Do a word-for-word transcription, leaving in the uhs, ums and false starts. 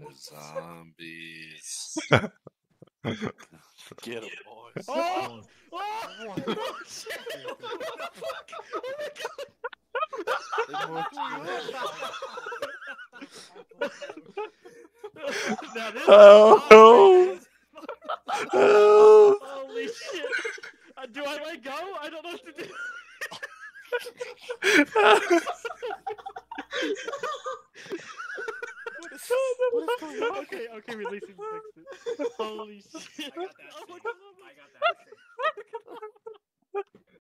Zombies. Get 'em, boys. Oh! Oh! Oh, shit! What the fuck? Now this Oh, is no. holy shit! Uh, do I let go? I don't know what to do. What is, what is going on? Okay, okay, release him. Fix it. Holy shit! I got that Oh my shit. God. I got that shit.